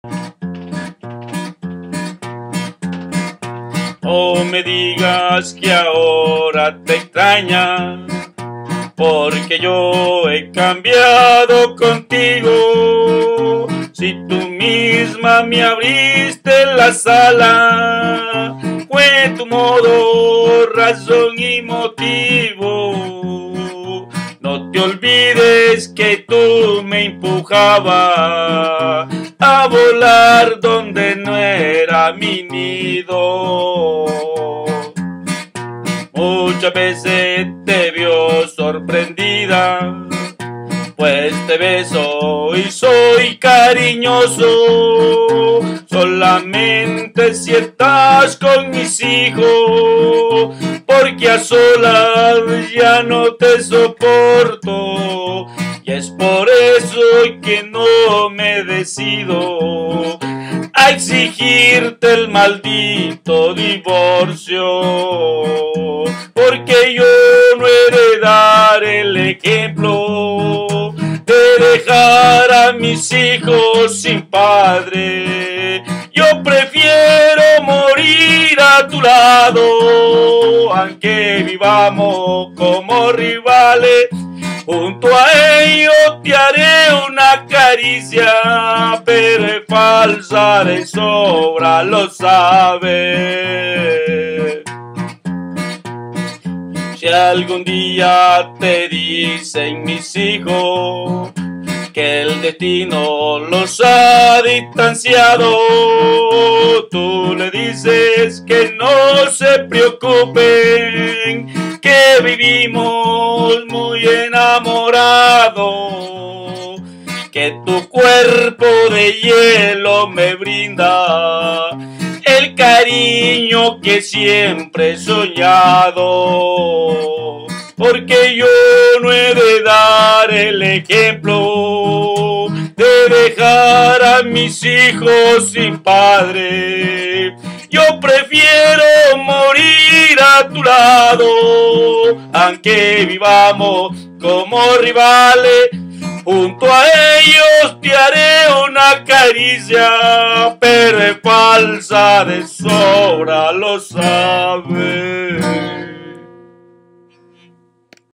No me digas que ahora te extraña, porque yo he cambiado contigo. Si tú misma me abriste la sala, fue tu modo, razón y motivo. No te olvides que tú me empujabas a volar donde no era mi nido. Muchas veces te vio sorprendida, pues te beso y soy cariñoso. Solamente si estás con mis hijos, porque a solas ya no te soporto. Y es por eso que no me decido a exigirte el maldito divorcio, porque yo no he de dar el ejemplo de dejar a mis hijos sin padre. Yo prefiero morir a tu lado, aunque vivamos como rivales. Junto a ellos te haré una caricia, pero es falsa, de sobra lo sabes. Si algún día te dicen mis hijos que el destino los ha distanciado, tú le dices que no se preocupen, que vivimos muy enamorados, que tu cuerpo de hielo me brinda el cariño que siempre he soñado, porque yo no he de dar el ejemplo de dejar a mis hijos sin padre. Yo prefiero morir a tu lado, aunque vivamos como rivales. Junto a ellos te haré una caricia, pero es falsa, de sobra lo sabes.